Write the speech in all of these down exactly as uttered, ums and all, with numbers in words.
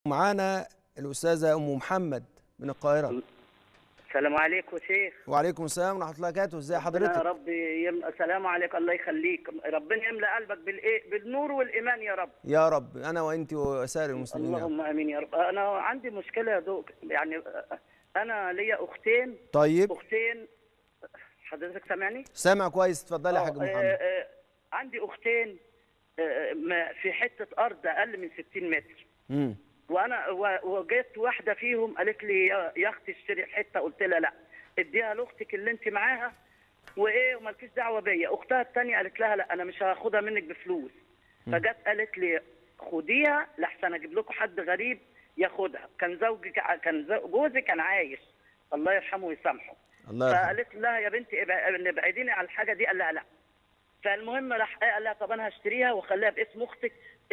معانا الأستاذة أم محمد من القاهرة. السلام عليكم شيخ. وعليكم السلام ورحمة الله وبركاته. ازي حضرتك؟ يا رب يملأ. السلام عليكم. الله يخليك. ربنا يملأ قلبك بالايه بالنور والإيمان يا رب. يا رب أنا وأنت وسائر المسلمين. اللهم آمين يا رب. أنا عندي مشكلة يا دوك، يعني أنا ليا أختين. طيب. أختين. حضرتك سامعني؟ سامع كويس. اتفضلي يا حاج محمد. آه آه عندي أختين آه في حتة أرض أقل من ستين متر. امم وانا وجيت واحده فيهم قالت لي يا اختي اشتري الحته، قلت لها لا، اديها لاختك اللي انت معاها وايه ومالكيش دعوه بيا. اختها الثانيه قالت لها لا انا مش هاخدها منك بفلوس. فجت قالت لي خديها لحسن اجيب لكم حد غريب ياخدها. كان زوجي كان جوزي كان عايش الله يرحمه ويسامحه. الله يرحمه. فقالت لها يا بنتي ابعديني على الحاجه دي. قال لها لا. فالمهم راح قال لها طب انا هشتريها واخليها باسم اختك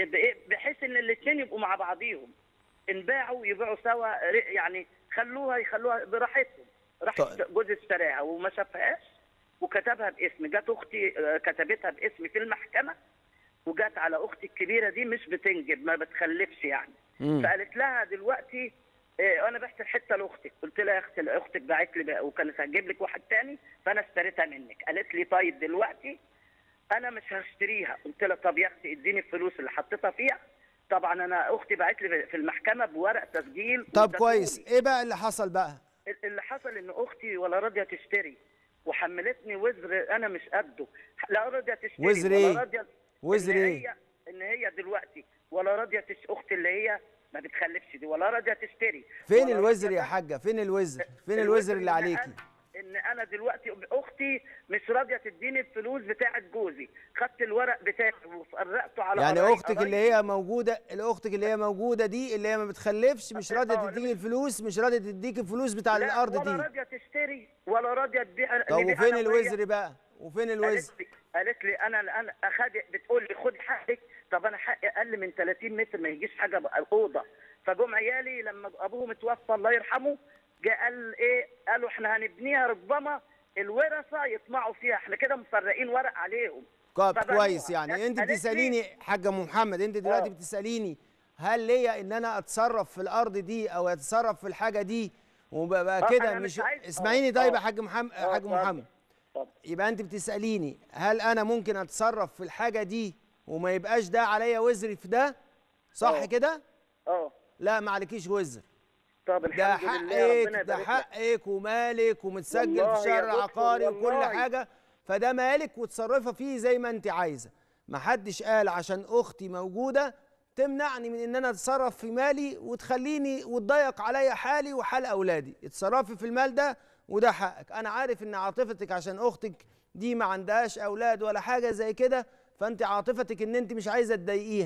بحيث ان الاثنين يبقوا مع بعضيهم، انباعوا يبيعوا سوا، يعني خلوها يخلوها براحتهم. راح جوزي اشتراها وما شافهاش وكتبها باسمي. جت اختي كتبتها باسمي في المحكمه، وجت على اختي الكبيره دي مش بتنجب ما بتخلفش يعني. مم. فقالت لها دلوقتي اه انا بعت الحته لاختك. قلت لها يا اختي اختك باعت لي وكانت هتجيب لك واحد ثاني فانا اشتريتها منك. قالت لي طيب دلوقتي انا مش هشتريها. قلت لها طب يا اختي اديني الفلوس اللي حطيتها فيها. طبعا انا اختي باعت لي في المحكمه بورق تسجيل. طب كويس. ايه بقى اللي حصل بقى؟ اللي حصل ان اختي ولا راضيه تشتري وحملتني وزر انا مش قده. لا راضيه تشتري وزر ايه؟ ولا راضيه. وزر ايه؟ هي ان هي دلوقتي ولا راضيه تش... اختي اللي هي ما بتخلفش دي ولا راضيه تشتري. فين الوزر يا حاجه؟ فين الوزر؟ فين الوزر اللي عليكي؟ ان انا دلوقتي اختي مش راضيه تديني الفلوس بتاعه جوزي. خدت الورق بتاعي وفرقته على يعني قرايب. اختك اللي هي موجوده اختك اللي هي موجوده دي اللي هي ما بتخلفش مش راضيه تديك الفلوس، مش راضيه تديك الفلوس بتاع الارض دي، ولا راضيه تشتري ولا راضيه تبيع. طب وفين الوزر بقى؟ وفين الوزر؟ قالت لي انا انا اخد بتقول لي خد حقك. طب انا حقي اقل من ثلاثين متر ما يجيش حاجه اوضه. فجم عيالي لما ابوهم اتوفى الله يرحمه جه قال ايه؟ قالوا احنا هنبنيها ربما الورثه يطمعوا فيها، احنا كده مفرقين ورق عليهم. طب كويس. يعني انت بتساليني حاجه ام محمد، انت دلوقتي أوه. بتساليني هل ليا ان انا اتصرف في الارض دي او اتصرف في الحاجه دي وبقى كده مش, مش اسمعيني طيب يا حاج محمد. حاج محمد يبقى انت بتساليني هل انا ممكن اتصرف في الحاجه دي وما يبقاش ده عليا وزر في ده، صح كده؟ اه لا ما عليكيش وزر. طب ده حقك، ده حقك ومالك ومتسجل في الشهر العقاري وكل حاجه، فده مالك وتصرفي فيه زي ما انت عايزه. ما حدش قال عشان اختي موجوده تمنعني من ان انا اتصرف في مالي وتخليني وتضيق عليا حالي وحال اولادي. اتصرفي في المال ده وده حقك. انا عارف ان عاطفتك عشان اختك دي ما عندهاش اولاد ولا حاجه زي كده، فانت عاطفتك ان انت مش عايزه تضايقيها،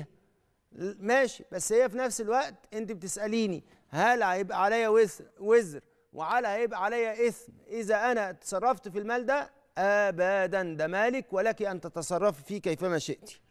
ماشي. بس هي في نفس الوقت انت بتساليني هل هيبقى عليا وزر وزر وعلى هيبقى عليا اثم اذا انا تصرفت في المال ده؟ ابدا، ده مالك ولك ان تتصرفي فيه كيفما شئتي.